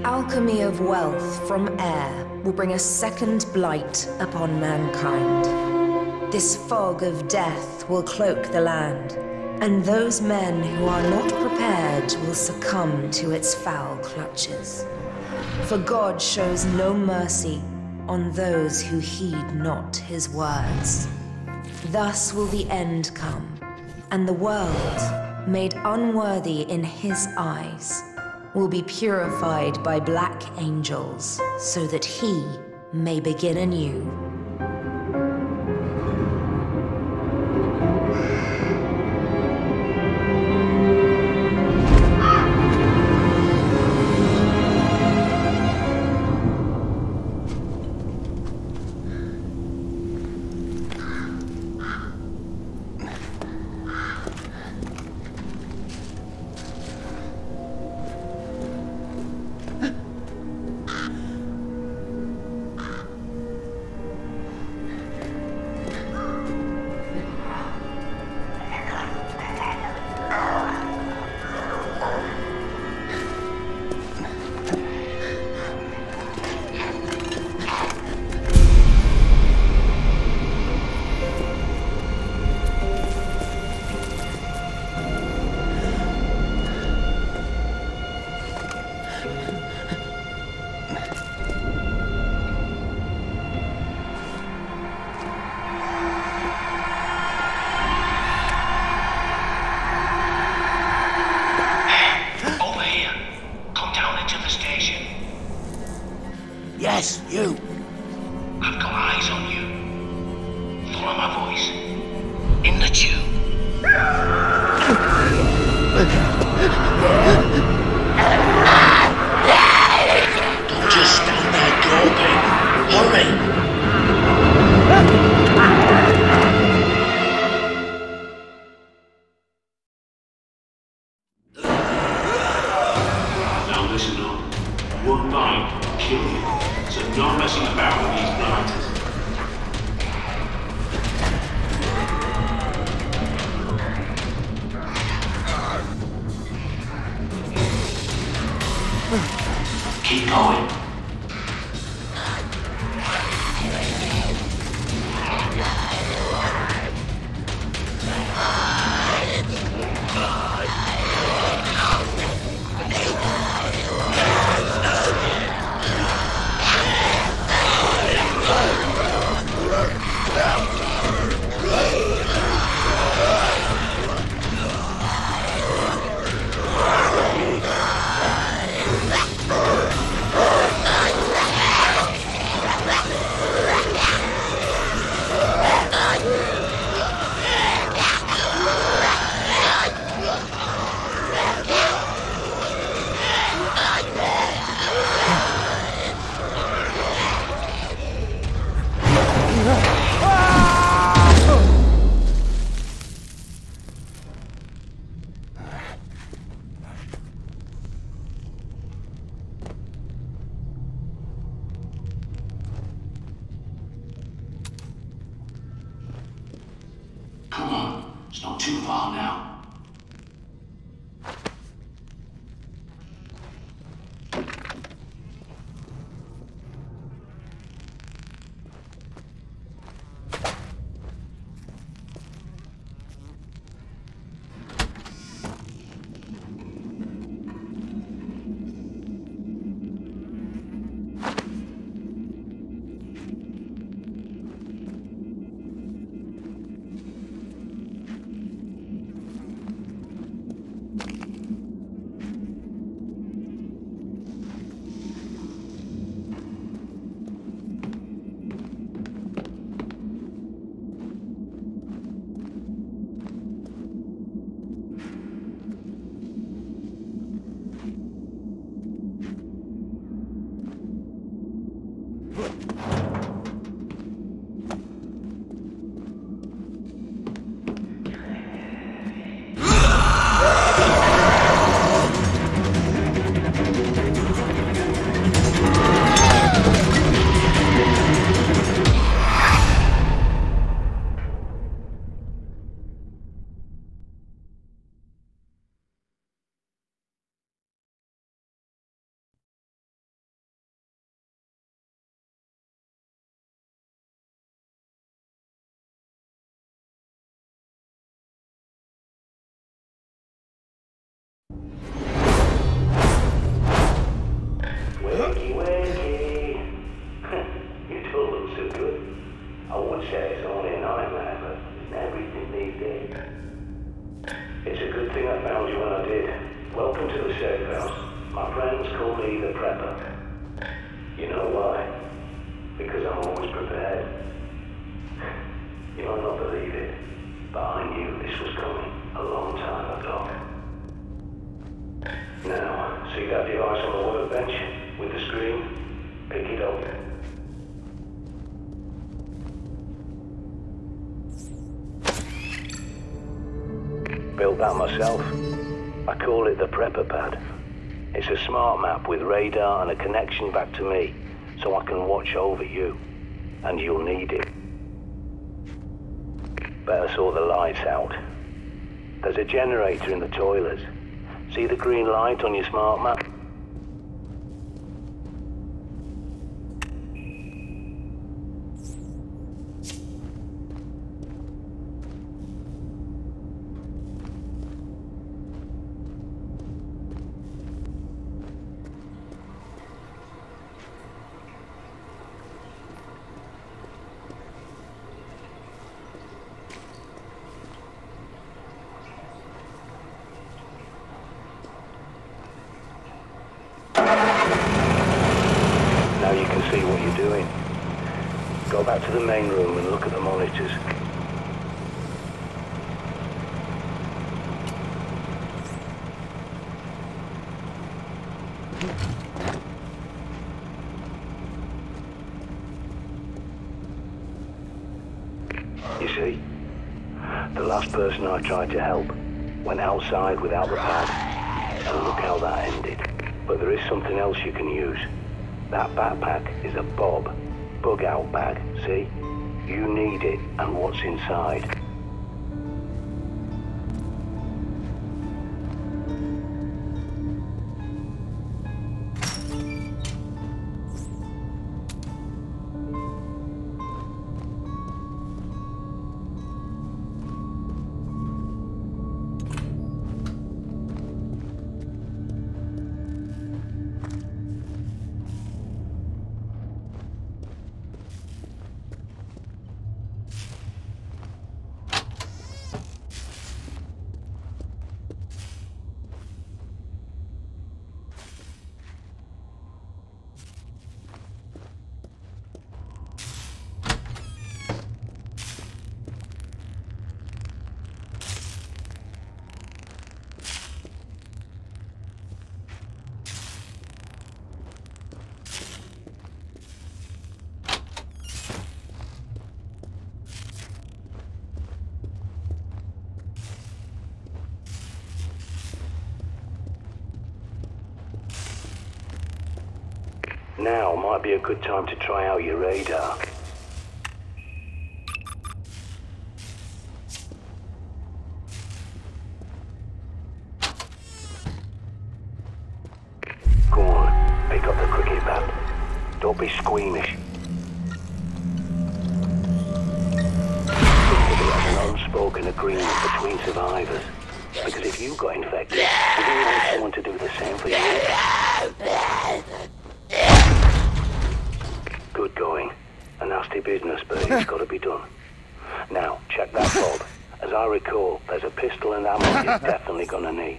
alchemy of wealth from air will bring a second blight upon mankind. This fog of death will cloak the land, and those men who are not prepared will succumb to its foul clutches. For God shows no mercy on those who heed not his words. Thus will the end come, and the world, made unworthy in his eyes, will be purified by black angels, so that he may begin anew. Yes, you. I've got eyes on you. Follow my voice. In the tube. Don't just stand there gawping. Hurry! Now listen up. One bite will kill you. So no messing about with these blighters. Keep going. Come on, it's not too far now. I would say it's only a nightmare, but everything these days. It's a good thing I found you when I did. Welcome to the safe house. My friends call me the Prepper. You know why? Because I'm always prepared. You might not believe it, but I knew this was coming a long time ago. Now, see that device on the workbench with the screen? Pick it up. Built that myself. I call it the Prepper Pad. It's a smart map with radar and a connection back to me, so I can watch over you. And you'll need it. Better sort the lights out. There's a generator in the toilets. See the green light on your smart map? See what you're doing. Go back to the main room and look at the monitors. You see? The last person I tried to help went outside without the pad. And look how that ended. But there is something else you can use. That backpack is a bug out bag, see? You need it and what's inside. Now might be a good time to try out your radar. Go on, pick up the cricket bat. Don't be squeamish. Think of it as an unspoken agreement between survivors. Because if you got infected, would you want someone to do the same for you? Good going. A nasty business, but it's got to be done. Now, check that fob. As I recall, there's a pistol and ammo you're definitely gonna need.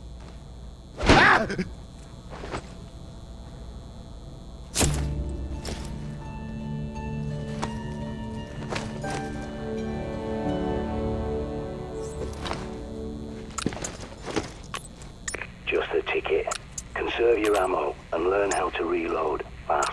Just the ticket. Conserve your ammo and learn how to reload fast.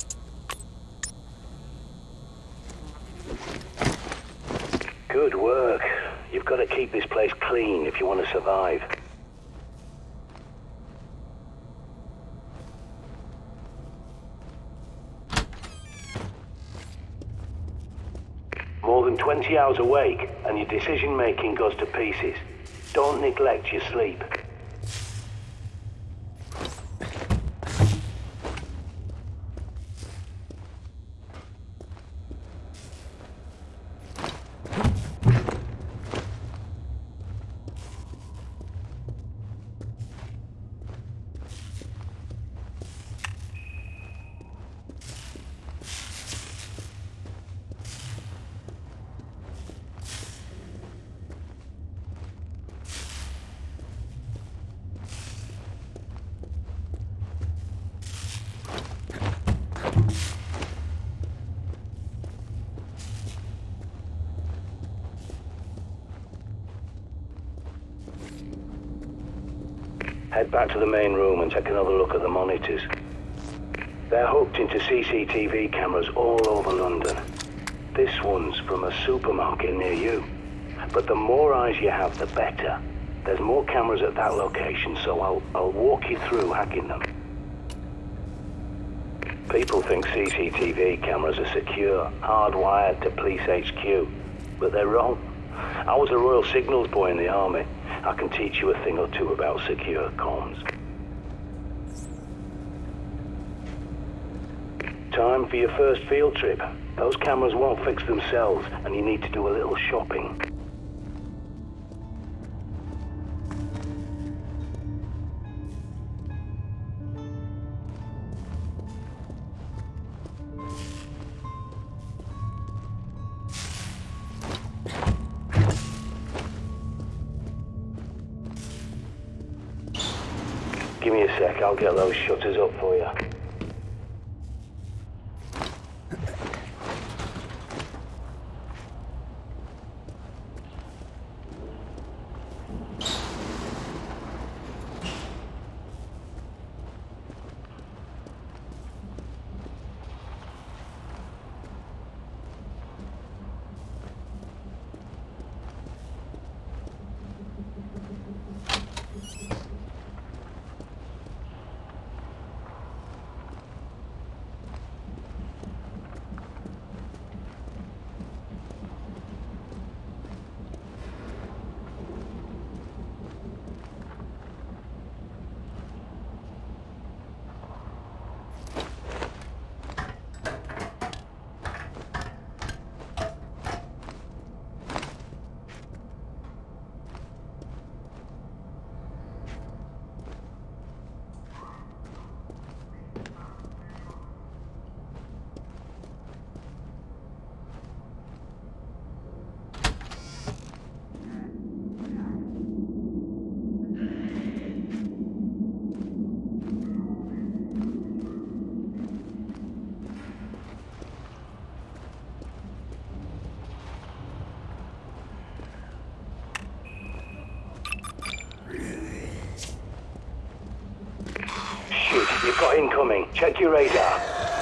Good work. You've got to keep this place clean if you want to survive. More than 20 hours awake and your decision-making goes to pieces. Don't neglect your sleep. Head back to the main room and take another look at the monitors. They're hooked into CCTV cameras all over London. This one's from a supermarket near you. But the more eyes you have, the better. There's more cameras at that location, so I'll walk you through hacking them. People think CCTV cameras are secure, hardwired to police HQ, but they're wrong. I was a Royal Signals boy in the army. I can teach you a thing or two about secure comms. Time for your first field trip. Those cameras won't fix themselves, and you need to do a little shopping. Give me a sec, I'll get those shutters up for you. You've got incoming. Check your radar.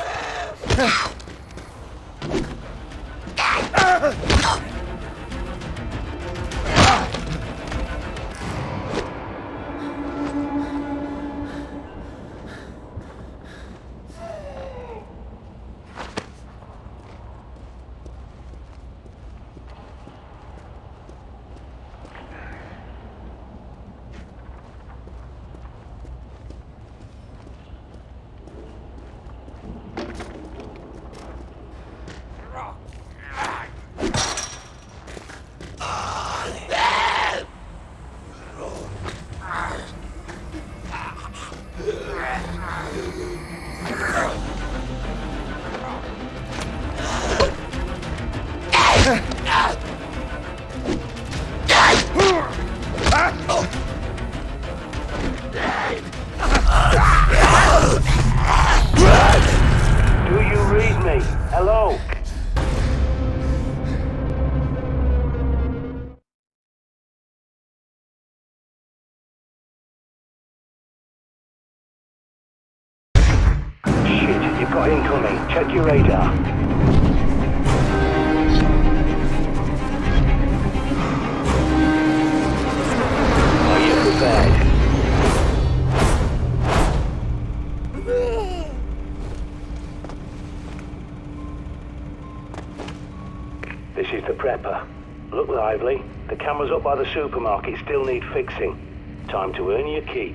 Do you read me? Hello? Shit, you've got incoming. Check your radar. Are you prepared? This is the Prepper. Look lively. The cameras up by the supermarket still need fixing. Time to earn your keep.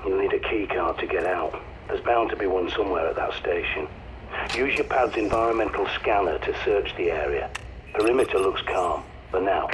You'll need a key card to get out. There's bound to be one somewhere at that station. Use your pad's environmental scanner to search the area. Perimeter looks calm, for now.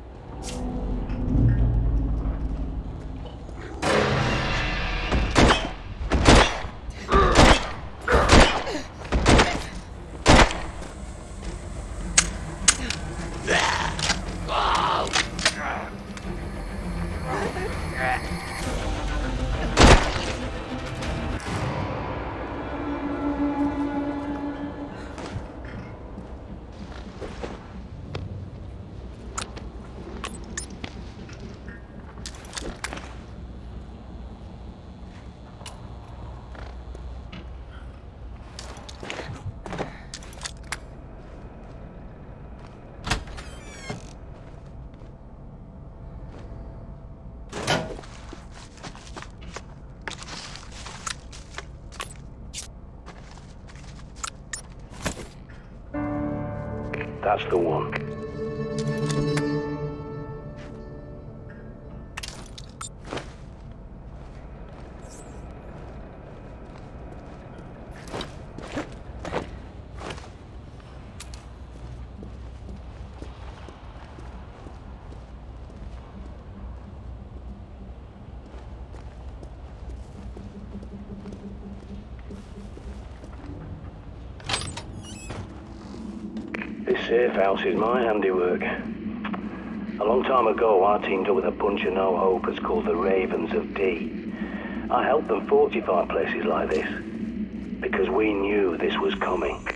That's the one. This safe house is my handiwork. A long time ago, I teamed up with a bunch of no-hopers called the Ravens of D. I helped them fortify places like this, because we knew this was coming.